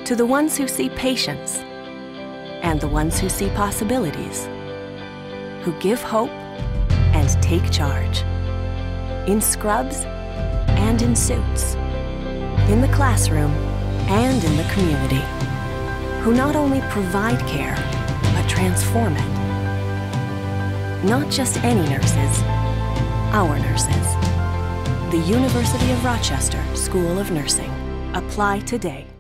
to the ones who see patients and the ones who see possibilities, who give hope and take charge, in scrubs and in suits, in the classroom and in the community, who not only provide care, but transform it. Not just any nurses, our nurses. The University of Rochester School of Nursing. Apply today.